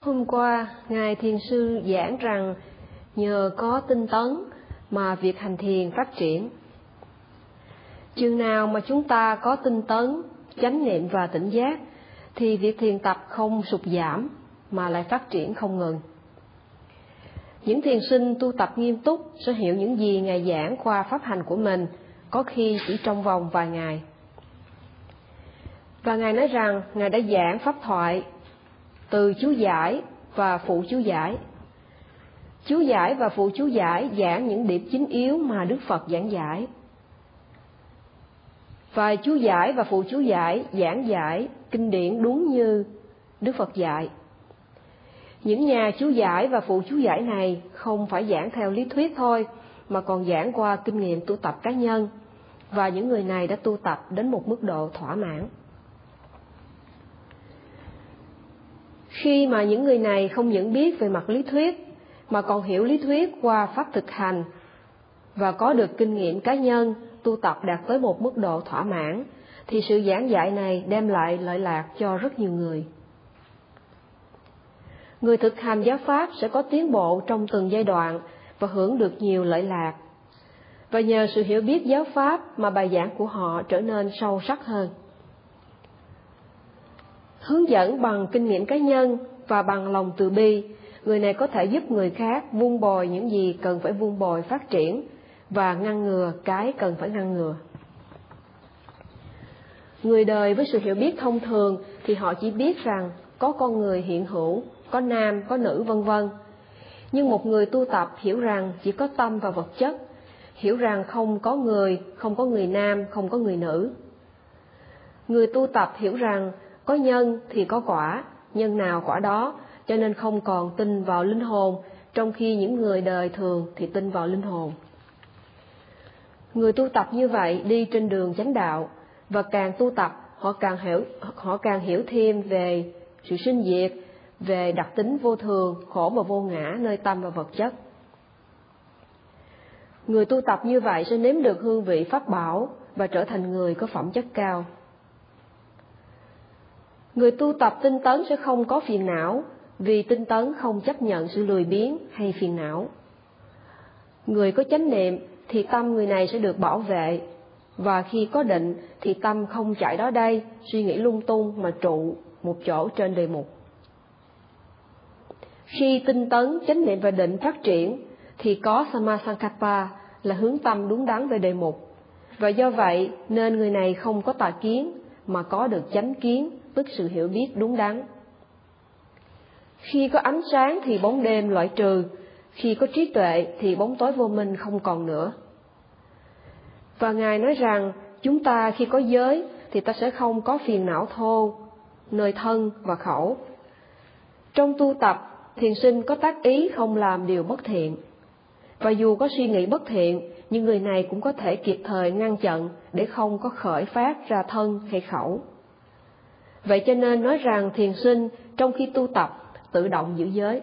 Hôm qua, Ngài Thiền Sư giảng rằng nhờ có tinh tấn mà việc hành thiền phát triển. Chừng nào mà chúng ta có tinh tấn, chánh niệm và tỉnh giác, thì việc thiền tập không sụt giảm mà lại phát triển không ngừng. Những thiền sinh tu tập nghiêm túc sẽ hiểu những gì Ngài giảng qua pháp hành của mình, có khi chỉ trong vòng vài ngày. Và Ngài nói rằng Ngài đã giảng pháp thoại từ chú giải và phụ chú giải. Chú giải và phụ chú giải giảng những điểm chính yếu mà Đức Phật giảng giải. Và chú giải và phụ chú giải giảng giải kinh điển đúng như Đức Phật dạy. Những nhà chú giải và phụ chú giải này không phải giảng theo lý thuyết thôi, mà còn giảng qua kinh nghiệm tu tập cá nhân, và những người này đã tu tập đến một mức độ thỏa mãn. Khi mà những người này không những biết về mặt lý thuyết, mà còn hiểu lý thuyết qua pháp thực hành, và có được kinh nghiệm cá nhân, tu tập đạt tới một mức độ thỏa mãn, thì sự giảng dạy này đem lại lợi lạc cho rất nhiều người. Người thực hành giáo pháp sẽ có tiến bộ trong từng giai đoạn và hưởng được nhiều lợi lạc. Và nhờ sự hiểu biết giáo pháp mà bài giảng của họ trở nên sâu sắc hơn. Hướng dẫn bằng kinh nghiệm cá nhân và bằng lòng từ bi, người này có thể giúp người khác vun bồi những gì cần phải vun bồi phát triển và ngăn ngừa cái cần phải ngăn ngừa. Người đời với sự hiểu biết thông thường thì họ chỉ biết rằng có con người hiện hữu, có nam, có nữ vân vân. Nhưng một người tu tập hiểu rằng chỉ có tâm và vật chất, hiểu rằng không có người nam, không có người nữ. Người tu tập hiểu rằng có nhân thì có quả, nhân nào quả đó, cho nên không còn tin vào linh hồn, trong khi những người đời thường thì tin vào linh hồn. Người tu tập như vậy đi trên đường chánh đạo, và càng tu tập họ càng hiểu thêm về sự sinh diệt, về đặc tính vô thường, khổ và vô ngã nơi tâm và vật chất. Người tu tập như vậy sẽ nếm được hương vị pháp bảo và trở thành người có phẩm chất cao. Người tu tập tinh tấn sẽ không có phiền não, vì tinh tấn không chấp nhận sự lười biếng hay phiền não. Người có chánh niệm thì tâm người này sẽ được bảo vệ, và khi có định thì tâm không chạy đó đây, suy nghĩ lung tung mà trụ một chỗ trên đề mục. Khi tinh tấn, chánh niệm và định phát triển thì có Sammasankappa là hướng tâm đúng đắn về đề mục, và do vậy nên người này không có tà kiến mà có được chánh kiến, tức sự hiểu biết đúng đắn. Khi có ánh sáng thì bóng đêm loại trừ, khi có trí tuệ thì bóng tối vô minh không còn nữa. Và Ngài nói rằng chúng ta khi có giới thì ta sẽ không có phiền não thô nơi thân và khẩu. Trong tu tập, thiền sinh có tác ý không làm điều bất thiện. Và dù có suy nghĩ bất thiện, nhưng người này cũng có thể kịp thời ngăn chặn để không có khởi phát ra thân hay khẩu. Vậy cho nên nói rằng thiền sinh trong khi tu tập tự động giữ giới.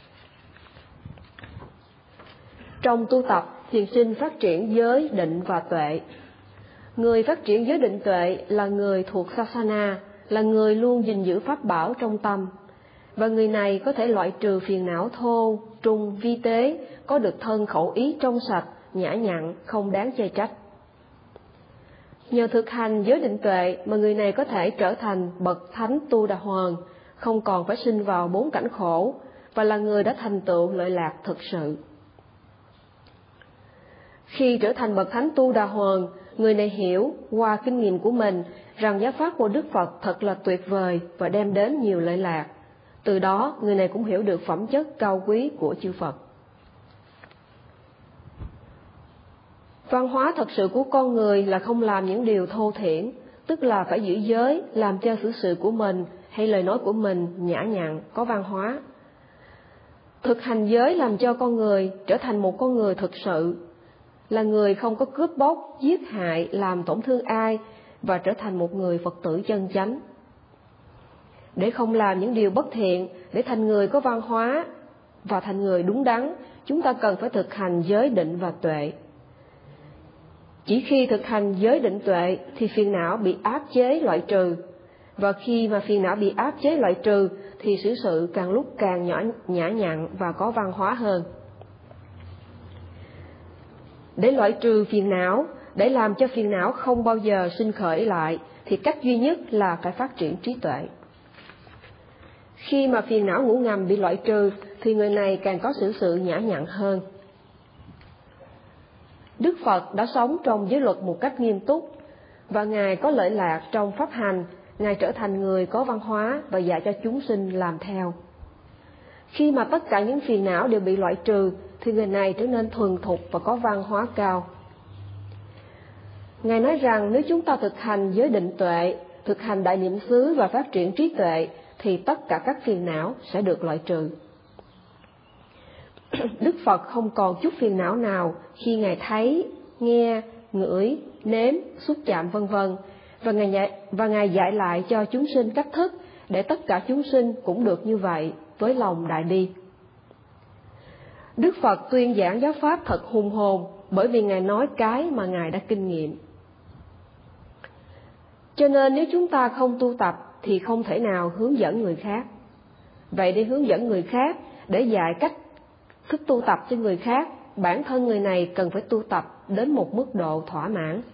Trong tu tập, thiền sinh phát triển giới, định và tuệ. Người phát triển giới định tuệ là người thuộc Sasana, là người luôn gìn giữ pháp bảo trong tâm. Và người này có thể loại trừ phiền não thô, trung, vi tế, có được thân khẩu ý trong sạch, nhã nhặn, không đáng chê trách. Nhờ thực hành giới định tuệ mà người này có thể trở thành bậc thánh Tu Đà Hoàn, không còn phải sinh vào 4 cảnh khổ, và là người đã thành tựu lợi lạc thực sự. Khi trở thành bậc thánh Tu Đà Hoàn, người này hiểu qua kinh nghiệm của mình rằng giáo pháp của Đức Phật thật là tuyệt vời và đem đến nhiều lợi lạc. Từ đó, người này cũng hiểu được phẩm chất cao quý của chư Phật. Văn hóa thật sự của con người là không làm những điều thô thiển, tức là phải giữ giới, làm cho xử sự của mình hay lời nói của mình nhã nhặn, có văn hóa. Thực hành giới làm cho con người trở thành một con người thực sự, là người không có cướp bóc, giết hại, làm tổn thương ai, và trở thành một người Phật tử chân chánh. Để không làm những điều bất thiện, để thành người có văn hóa và thành người đúng đắn, chúng ta cần phải thực hành giới định và tuệ. Chỉ khi thực hành giới định tuệ thì phiền não bị áp chế loại trừ, và khi mà phiền não bị áp chế loại trừ thì xử sự càng lúc càng nhã nhặn và có văn hóa hơn. Để loại trừ phiền não, để làm cho phiền não không bao giờ sinh khởi lại, thì cách duy nhất là phải phát triển trí tuệ. Khi mà phiền não ngủ ngầm bị loại trừ thì người này càng có xử sự nhã nhặn hơn. Đức Phật đã sống trong giới luật một cách nghiêm túc, và Ngài có lợi lạc trong pháp hành. Ngài trở thành người có văn hóa và dạy cho chúng sinh làm theo. Khi mà tất cả những phiền não đều bị loại trừ thì người này trở nên thuần thục và có văn hóa cao. Ngài nói rằng nếu chúng ta thực hành giới định tuệ, thực hành đại niệm xứ và phát triển trí tuệ thì tất cả các phiền não sẽ được loại trừ. Đức Phật không còn chút phiền não nào khi Ngài thấy, nghe, ngửi, nếm, xúc chạm v.v. Và Ngài dạy lại cho chúng sinh cách thức để tất cả chúng sinh cũng được như vậy với lòng đại bi. Đức Phật tuyên giảng giáo pháp thật hùng hồn bởi vì Ngài nói cái mà Ngài đã kinh nghiệm. Cho nên nếu chúng ta không tu tập thì không thể nào hướng dẫn người khác. Vậy để hướng dẫn người khác, để dạy cách thức tu tập cho người khác, bản thân người này cần phải tu tập đến một mức độ thỏa mãn.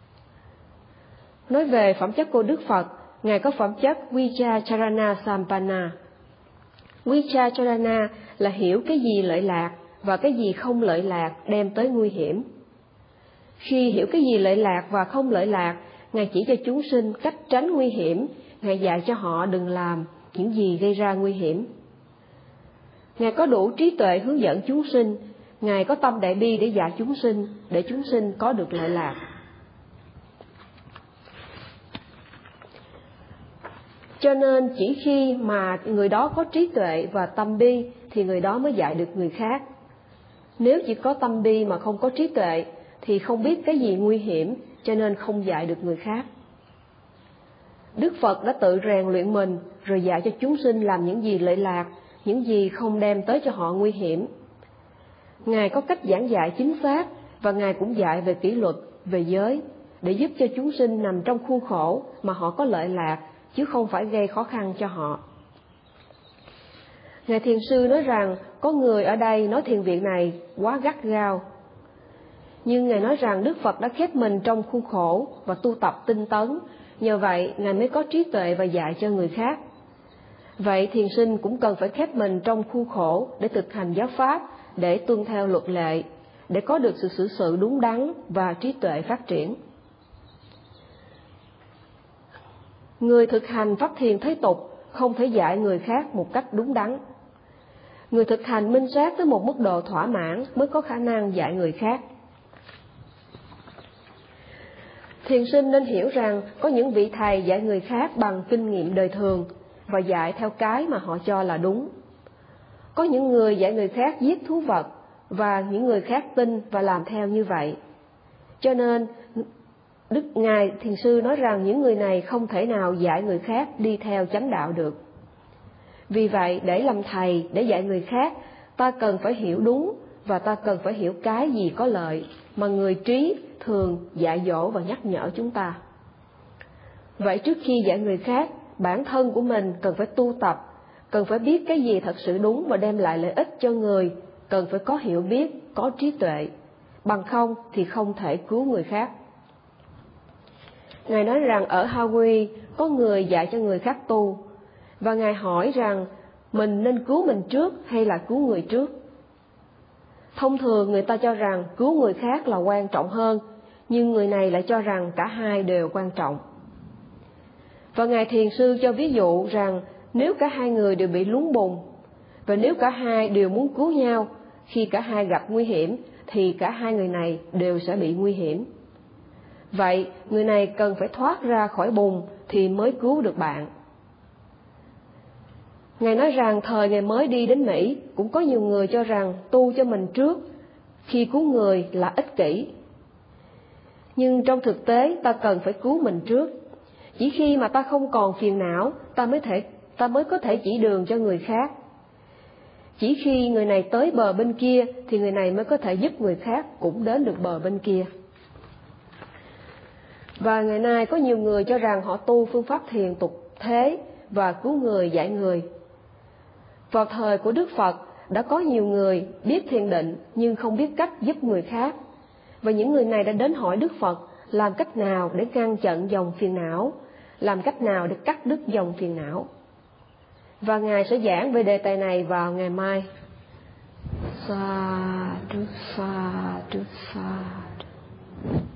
Nói về phẩm chất của Đức Phật, Ngài có phẩm chất Vicharana Sampanna. Vicharana là hiểu cái gì lợi lạc và cái gì không lợi lạc đem tới nguy hiểm. Khi hiểu cái gì lợi lạc và không lợi lạc, Ngài chỉ cho chúng sinh cách tránh nguy hiểm. Ngài dạy cho họ đừng làm những gì gây ra nguy hiểm. Ngài có đủ trí tuệ hướng dẫn chúng sinh. Ngài có tâm đại bi để dạy chúng sinh, để chúng sinh có được lợi lạc. Cho nên chỉ khi mà người đó có trí tuệ và tâm bi thì người đó mới dạy được người khác. Nếu chỉ có tâm bi mà không có trí tuệ thì không biết cái gì nguy hiểm, cho nên không dạy được người khác. Đức Phật đã tự rèn luyện mình rồi dạy cho chúng sinh làm những gì lợi lạc, những gì không đem tới cho họ nguy hiểm. Ngài có cách giảng dạy chính xác và Ngài cũng dạy về kỷ luật, về giới để giúp cho chúng sinh nằm trong khuôn khổ mà họ có lợi lạc, chứ không phải gây khó khăn cho họ. Ngài Thiền sư nói rằng có người ở đây nói thiền viện này quá gắt gao. Nhưng Ngài nói rằng Đức Phật đã khép mình trong khuôn khổ và tu tập tinh tấn, nhờ vậy Ngài mới có trí tuệ và dạy cho người khác. Vậy thiền sinh cũng cần phải khép mình trong khuôn khổ để thực hành giáo pháp, để tuân theo luật lệ, để có được sự xử sự đúng đắn và trí tuệ phát triển. Người thực hành pháp thiền thế tục không thể dạy người khác một cách đúng đắn. Người thực hành minh sát tới một mức độ thỏa mãn mới có khả năng dạy người khác. Thiền sinh nên hiểu rằng có những vị thầy dạy người khác bằng kinh nghiệm đời thường và dạy theo cái mà họ cho là đúng. Có những người dạy người khác giết thú vật và những người khác tin và làm theo như vậy. Cho nên Ngài Thiền sư nói rằng những người này không thể nào dạy người khác đi theo chánh đạo được. Vì vậy, để làm thầy, để dạy người khác, ta cần phải hiểu đúng và ta cần phải hiểu cái gì có lợi mà người trí thường dạy dỗ và nhắc nhở chúng ta. Vậy trước khi dạy người khác, bản thân của mình cần phải tu tập, cần phải biết cái gì thật sự đúng và đem lại lợi ích cho người, cần phải có hiểu biết, có trí tuệ, bằng không thì không thể cứu người khác. Ngài nói rằng ở Hawaii có người dạy cho người khác tu, và Ngài hỏi rằng mình nên cứu mình trước hay là cứu người trước. Thông thường người ta cho rằng cứu người khác là quan trọng hơn, nhưng người này lại cho rằng cả hai đều quan trọng. Và Ngài Thiền sư cho ví dụ rằng nếu cả hai người đều bị lún bùn, và nếu cả hai đều muốn cứu nhau, khi cả hai gặp nguy hiểm, thì cả hai người này đều sẽ bị nguy hiểm. Vậy, người này cần phải thoát ra khỏi bùn thì mới cứu được bạn. Ngài nói rằng thời Ngài mới đi đến Mỹ, cũng có nhiều người cho rằng tu cho mình trước, khi cứu người là ích kỷ. Nhưng trong thực tế, ta cần phải cứu mình trước. Chỉ khi mà ta không còn phiền não, ta mới có thể chỉ đường cho người khác. Chỉ khi người này tới bờ bên kia, thì người này mới có thể giúp người khác cũng đến được bờ bên kia. Và ngày nay có nhiều người cho rằng họ tu phương pháp thiền thế và cứu người dạy người. Vào thời của Đức Phật đã có nhiều người biết thiền định nhưng không biết cách giúp người khác. Và những người này đã đến hỏi Đức Phật làm cách nào để ngăn chặn dòng phiền não, làm cách nào để cắt đứt dòng phiền não. Và Ngài sẽ giảng về đề tài này vào ngày mai. Sa du sa du sa du.